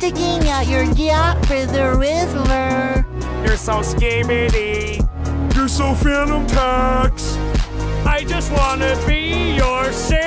sticking out your gyat for the Rizzler. You're so skibidi. You're so Phantom Tax. I just wanna be your savior.